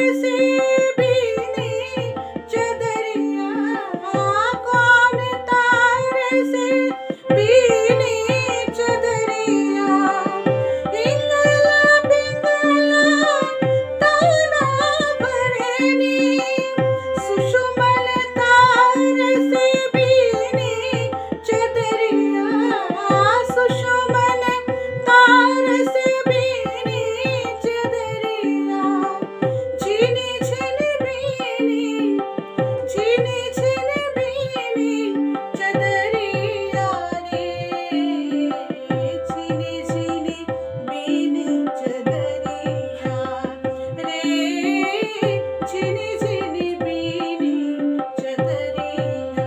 से बीनी चदरिया, कौन तारे से बीनी चदरिया, इंगला पिंगला ताना भरनी, सुषुमन तारे से बीनी चदरिया, सुषुमन तारे से बीनी चदरिया, झिनी झिनी बीनी, झिनी झिनी बीनी चदरिया रे, झिनी झिनी बीनी चदरिया रे, झिनी झिनी बीनी चदरिया।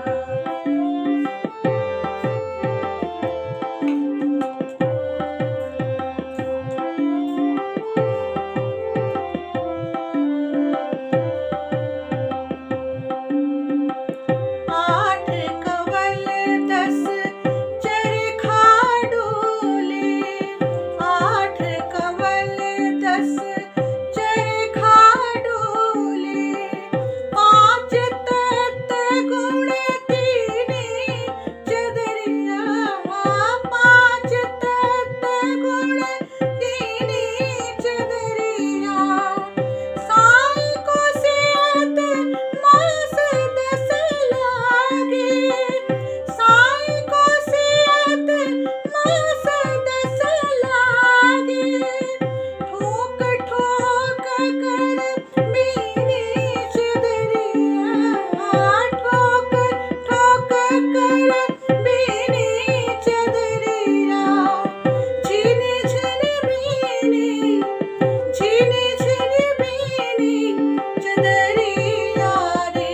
आठ कवल 10 चरखा डोले, आठ कवल 10 चरखा डोले, 5 तत्व गुण तीनी चदरिया, 5 तत्व गुण तीनी चदरिया, साई को सियत मास 10 लागे, साई को सियत मास 10 लागे, ठोक ठोक कर बीनी चदरिया, ठोक ठोक कर बीनी चदरिया, झिनी झिनी बीनी, झिनी झिनी बीनी चदरिया रे,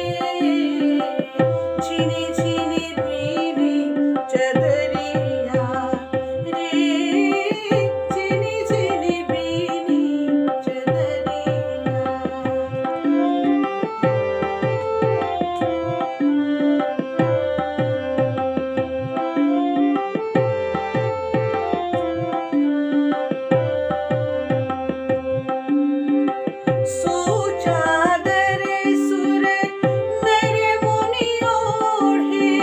झिनी झिनी बीनी चदरिया रे, झिनी झिनी बीनी चदरिया। सोचादर सुर नर मुनि ओढ़े,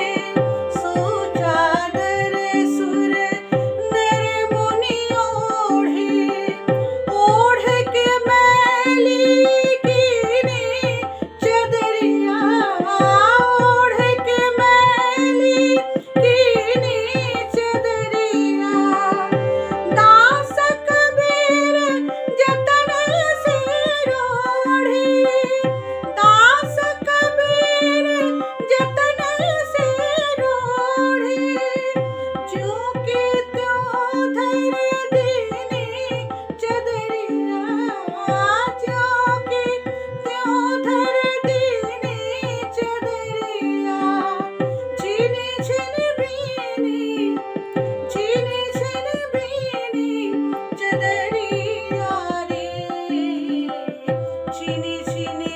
सोचादर सुर नर मुनि ओढ़े, ओढ़ के मैली कीनी चदरिया, ओढ़ के मैली कीनी चदरिया, दास कबीर जतन से रोढ़े, दास कबीर जतन से रोढ़े, ज्यों के त्यों धर दीनी चदरिया, ज्यों के त्यों धर दीनी चदरिया, झिनी झिनी बीनी, झिनी झिनी बीनी चदरिया रे, झिनी झिनी